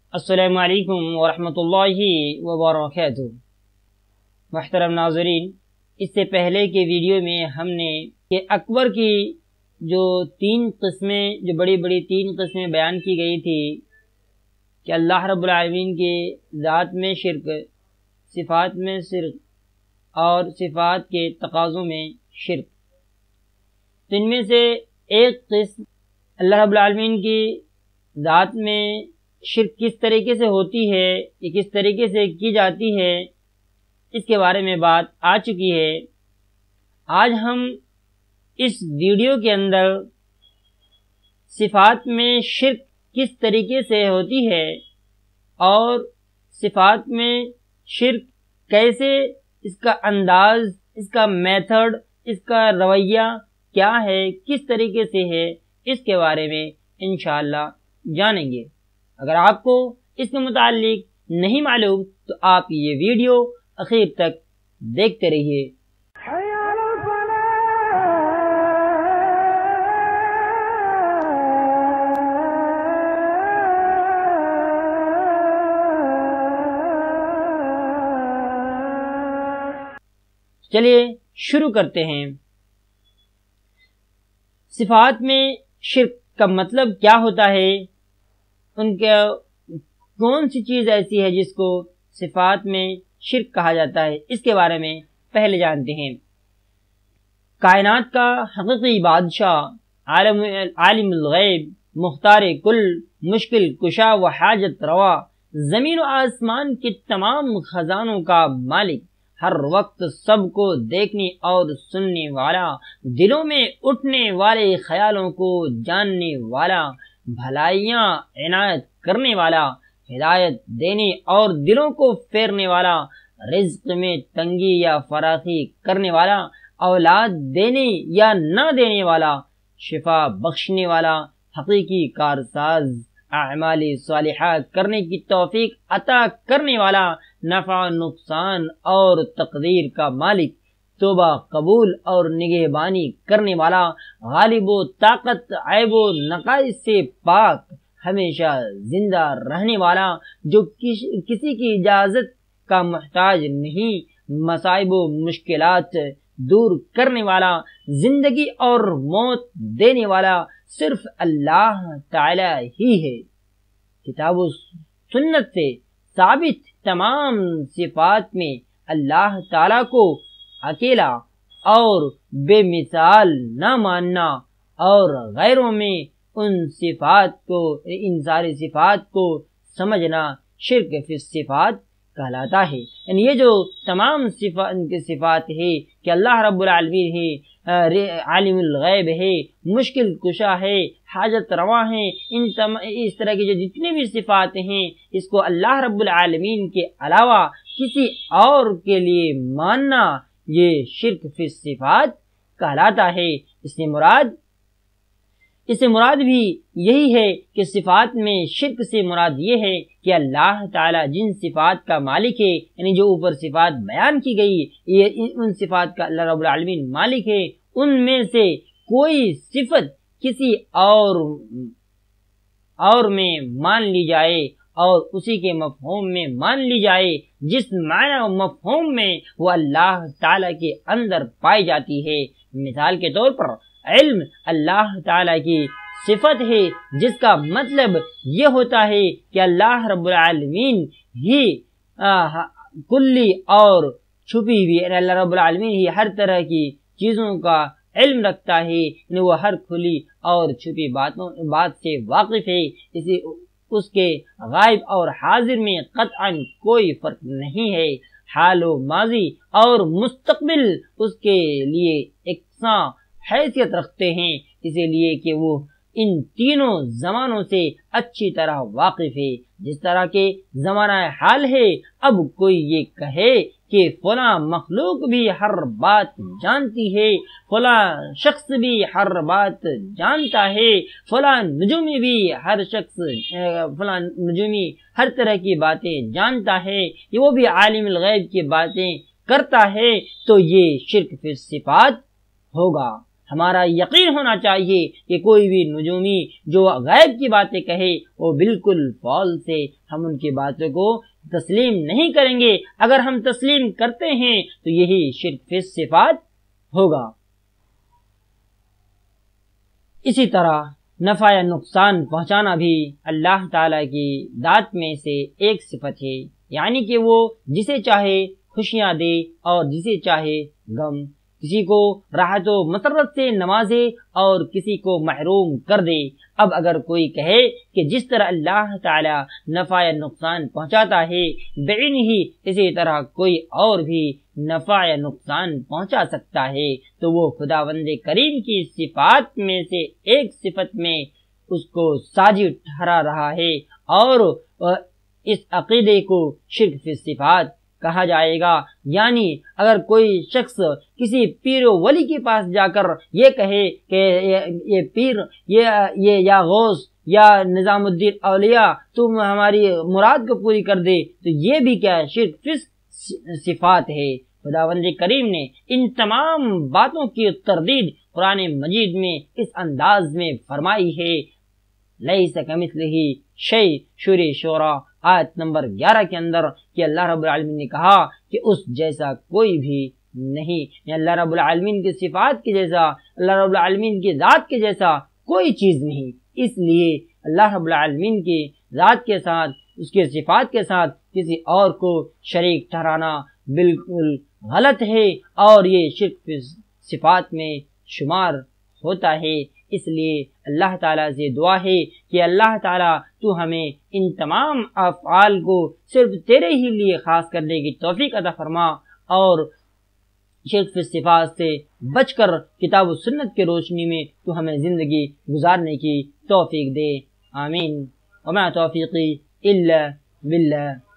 السلام علیکم ورحمۃ اللہ وبرکاتہ۔ محترم ناظرین، اس سے پہلے کے ویڈیو میں ہم نے کہ اکبر کی جو بڑی بڑی تین قسمیں بیان کی گئی تھی کہ اللہ رب العالمین کے ذات میں شرک، صفات میں شرک اور صفات کے تقاضوں میں شرک، تو ان میں سے ایک قسم اللہ رب العالمین کی ذات میں شرک کس طریقے سے ہوتی ہے، یہ کس طریقے سے کی جاتی ہے، اس کے بارے میں بات آ چکی ہے۔ آج ہم اس ویڈیو کے اندر صفات میں شرک کس طریقے سے ہوتی ہے اور صفات میں شرک کیسے، اس کا انداز، اس کا میتھڈ، اس کا رویہ کیا ہے، کس طریقے سے ہے، اس کے بارے میں انشاءاللہ جانیں گے۔ اگر آپ کو اس کے متعلق نہیں معلوم تو آپ یہ ویڈیو آخر تک دیکھتے رہیے۔ چلیے شروع کرتے ہیں۔ صفات میں شرک کا مطلب کیا ہوتا ہے، ان کا کون سی چیز ایسی ہے جس کو صفات میں شرک کہا جاتا ہے، اس کے بارے میں پہلے جانتے ہیں۔ کائنات کا حقیقی بادشاہ، عالم الغیب، مختار کل، مشکل کشا و حاجت روا، زمین و آسمان کے تمام خزانوں کا مالک، ہر وقت سب کو دیکھنے اور سننے والا، دلوں میں اٹھنے والے خیالوں کو جاننے والا، بھلائیاں عنایت کرنے والا، ہدایت دینے اور دلوں کو پھیرنے والا، رزق میں تنگی یا فراخی کرنے والا، اولاد دینے یا نہ دینے والا، شفا بخشنے والا، حقیقی کارساز، اعمال صالحہ کرنے کی توفیق عطا کرنے والا، نفع نقصان اور تقدیر کا مالک، توبہ قبول اور نگہبانی کرنے والا، غالب و طاقت، عیب و نقائص سے پاک، ہمیشہ زندہ رہنے والا، جو کسی کی اجازت کا محتاج نہیں، مصائب و مشکلات دور کرنے والا، زندگی اور موت دینے والا صرف اللہ تعالی ہی ہے۔ کتاب و سنت سے ثابت تمام صفات میں اللہ تعالی کو اکیلا اور بے مثال نہ ماننا اور غیروں میں ان ساری صفات کو سمجھنا شرک فی الصفات کہلاتا ہے۔ یعنی یہ جو تمام صفات ہے کہ اللہ رب العالمین ہے، عالم الغیب ہے، مشکل کشا ہے، حاجت روا ہے، اس طرح کی جو جتنی بھی صفات ہیں، اس کو اللہ رب العالمین کے علاوہ کسی اور کے لیے ماننا یہ شرک فی الصفات کہلاتا ہے۔ اس سے مراد بھی یہی ہے کہ صفات میں شرک سے مراد یہ ہے کہ اللہ تعالی جن صفات کا مالک ہے، یعنی جو اوپر صفات بیان کی گئی، یہ ان صفات کا اللہ رب العالمین مالک ہے، ان میں سے کوئی صفت کسی اور میں مان لی جائے اور اسی کے مفہوم میں مان لی جائے جس معنی و مفہوم میں وہ اللہ تعالی کے اندر پائی جاتی ہے۔ مثال کے طور پر علم اللہ تعالی کی صفت ہے، جس کا مطلب یہ ہوتا ہے کہ اللہ رب العالمین ہی کلی اور چھپی ہوئی، اللہ رب العالمین ہی ہر طرح کی چیزوں کا علم رکھتا ہے، یعنی وہ ہر کھلی اور چھپی بات سے واقف ہے، اس کے غائب اور حاضر میں قطعاً کوئی فرق نہیں ہے، حال و ماضی اور مستقبل اس کے لیے یکساں حیثیت رکھتے ہیں، اسی لیے کہ وہ ان تینوں زمانوں سے اچھی طرح واقف ہے۔ جس طرح کے زمانہ حال ہے، اب کوئی یہ کہے کہ فلاں مخلوق بھی ہر بات جانتی ہے، فلاں شخص بھی ہر بات جانتا ہے، فلاں نجومی بھی ہر طرح کی باتیں جانتا ہے، وہ بھی عالم الغیب کی باتیں کرتا ہے، تو یہ شرک فی الصفات ہوگا۔ ہمارا یقین ہونا چاہیے کہ کوئی بھی نجومی جو غیب کی باتیں کہے وہ بالکل فالس ہے، ہم ان کی باتوں کو تسلیم نہیں کریں گے۔ اگر ہم تسلیم کرتے ہیں تو یہی شرک فی الصفات ہوگا۔ اسی طرح نفع یا نقصان پہنچانا بھی اللہ تعالی کی ذات میں سے ایک صفت ہے، یعنی کہ وہ جسے چاہے خوشیاں دے اور جسے چاہے غم، کسی کو راحت و مسرت سے نوازے اور کسی کو محروم کر دے۔ اب اگر کوئی کہے کہ جس طرح اللہ تعالی نفع یا نقصان پہنچاتا ہے بعینہ اسی طرح کوئی اور بھی نفع یا نقصان پہنچا سکتا ہے، تو وہ خداوند کریم کی صفات میں سے ایک صفت میں اس کو ساجد ٹھہرا رہا ہے، اور اس عقیدے کو شرک فی الصفات کہا جائے گا۔ یعنی اگر کوئی شخص کسی پیر و ولی کے پاس جا کر یہ کہے کہ یہ پیر یہ یا غوث یا نظام الدین اولیاء تم ہماری مراد کو پوری کر دے، تو یہ بھی کیا شرک فی صفات ہے۔ خداوند کریم نے ان تمام باتوں کی تردید قرآن مجید میں اس انداز میں فرمائی ہے، لیس کمثلہ شیء، سورہ شورى آیت نمبر 11 کے اندر، کہ اللہ رب العالمین نے کہا کہ اس جیسا کوئی بھی نہیں، یعنی اللہ رب العالمین کی صفات کے جیسا، اللہ رب العالمین کی ذات کے جیسا کوئی چیز نہیں۔ اس لیے اللہ رب العالمین کی ذات کے ساتھ، اس کے صفات کے ساتھ کسی اور کو شریک ٹھہرانا بالکل غلط ہے، اور یہ شرک صفات میں شمار ہوتا ہے۔ اس لیے اللہ تعالیٰ سے دعا ہے کہ اللہ تعالیٰ تو ہمیں ان تمام افعال کو صرف تیرے ہی لیے خاص کرنے کی توفیق عطا فرما، اور شرک فی الصفات سے بچ کر کتاب و سنت کی روشنی میں تو ہمیں زندگی گزارنے کی توفیق دے، آمین۔ وما توفیقی الا باللہ۔